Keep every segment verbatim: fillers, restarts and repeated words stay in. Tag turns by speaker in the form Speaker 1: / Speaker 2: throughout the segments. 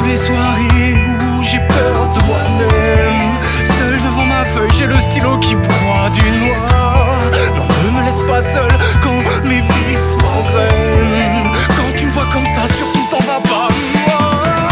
Speaker 1: Toutes les soirées où j'ai peur de moi-même, seul devant ma feuille, j'ai le stylo qui broie du noir. Non, ne me laisse pas seul quand mes vices m'engrainent. Quand tu me vois comme ça, surtout t'en vas pas, moi.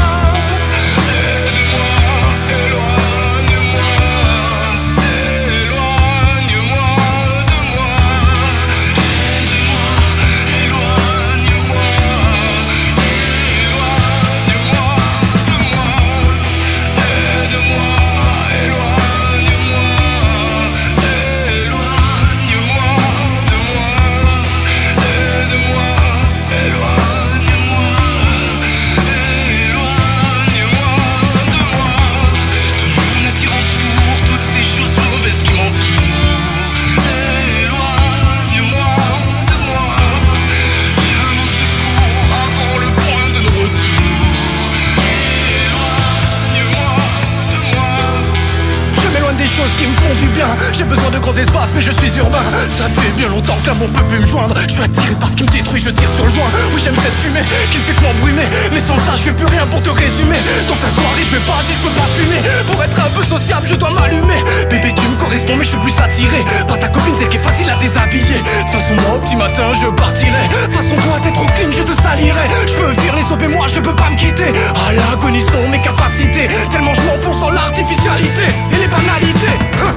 Speaker 1: Des choses qui me font du bien. J'ai besoin de gros espaces mais je suis urbain. Ça fait bien longtemps que l'amour peut plus me joindre. Je suis attiré par ce qui me détruit, je tire sur le joint. Oui, j'aime cette fumée qui ne fait que m'embrumer. Mais sans ça je fais plus rien pour te résumer. Dans ta soirée je vais pas si je peux pas fumer. Pour être un peu sociable je dois m'allumer. Bébé tu me corresponds mais je suis plus attiré par ta copine, celle qui est facile à déshabiller. De façon moi au petit matin je partirai. Façon toi t'es trop clean, je te salirai. Je peux fuir les sops et moi je peux pas me quitter. À l'agonie sont mes capacités. Tellement je m'enfonce dans l'artificialité et les banalités, hein.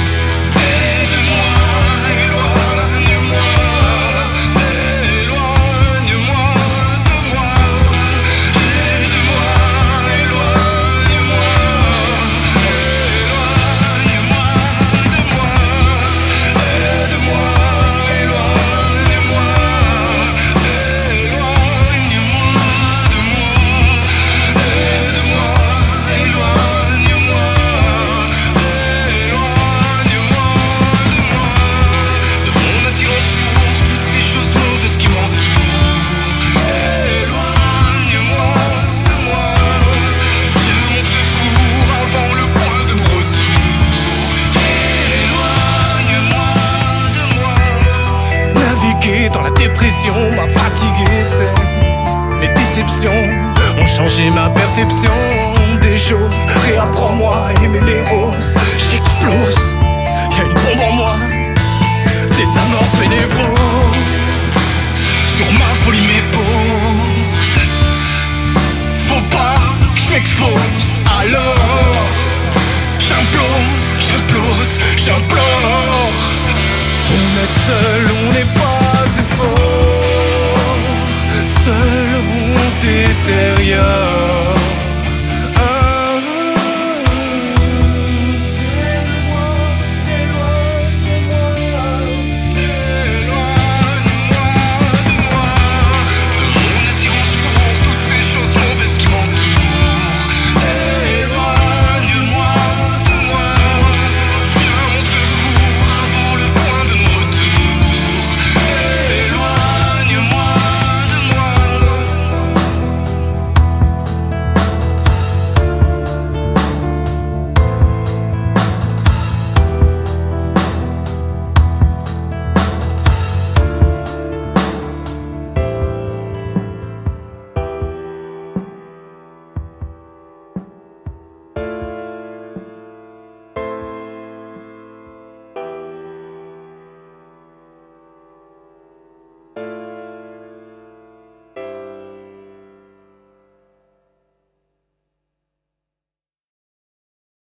Speaker 1: Dans la dépression m'a fatigué, c'est mes déceptions ont changé ma perception des choses. Réapprends-moi à aimer les roses. J'explose, y'a une bombe en moi, désamorce mes névroses. Sur ma folie m'épose. Faut pas que je m'expose. Alors j'implose, j'implose, j'implore. Pour être seul on n'est pas assez fort. Seul on se détériore.